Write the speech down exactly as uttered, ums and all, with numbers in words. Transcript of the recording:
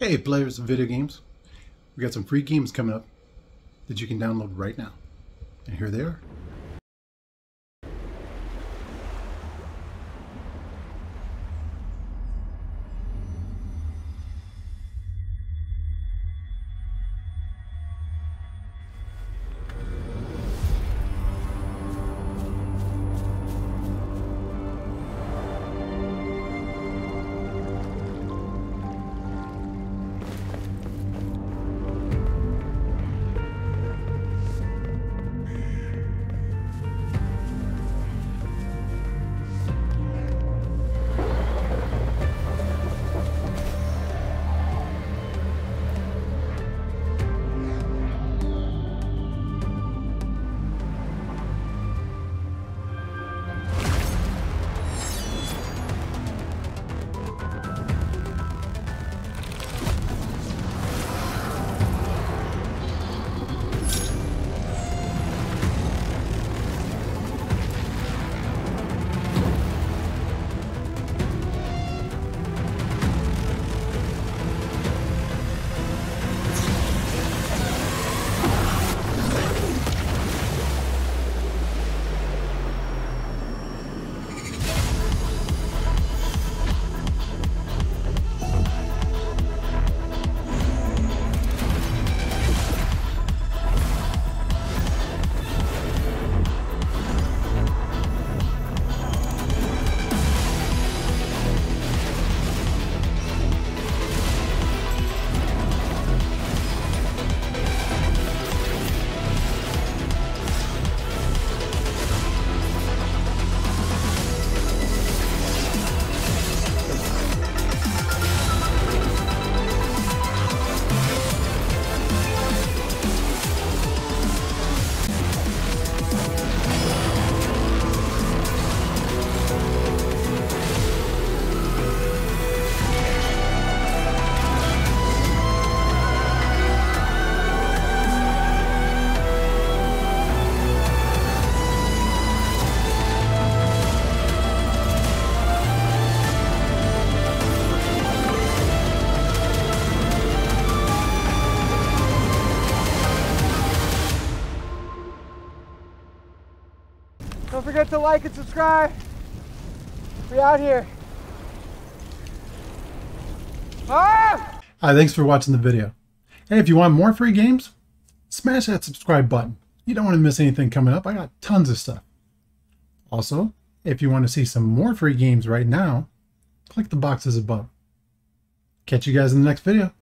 Hey players of video games, we got some free games coming up that you can download right now. And here they are. Don't forget to like and subscribe. We out here. Ah! Hi, thanks for watching the video. Hey, if you want more free games, smash that subscribe button. You don't want to miss anything coming up. I got tons of stuff. Also, if you want to see some more free games right now, click the boxes above. Catch you guys in the next video.